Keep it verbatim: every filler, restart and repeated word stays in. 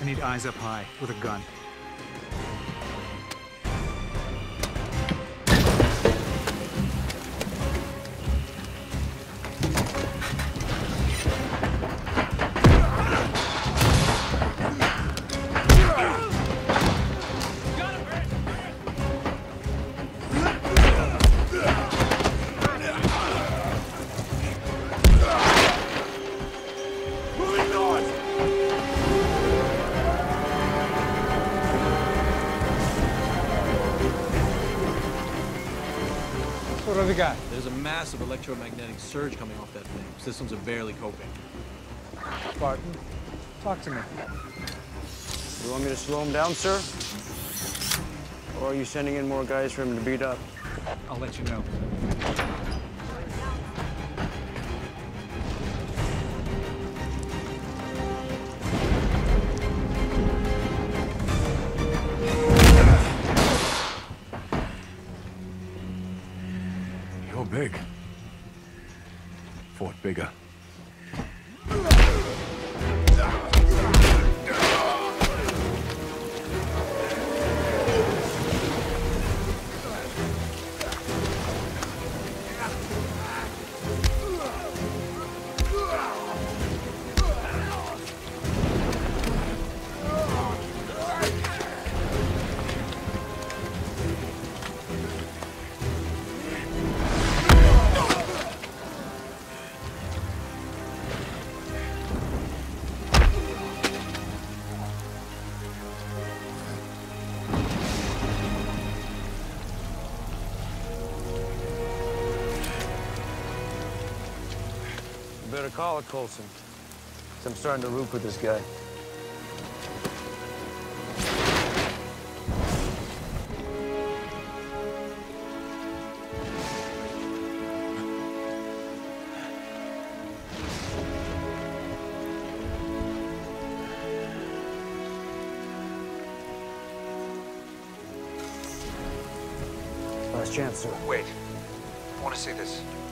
need eyes up high with a gun. What have we got? There's a massive electromagnetic surge coming off that thing. Systems are barely coping. Barton, talk to me. You want me to slow him down, sir? Or are you sending in more guys for him to beat up? I'll let you know. You're big. Fought bigger. Better call it, Coulson. I'm starting to root with this guy. Last chance, sir. Wait. I want to see this.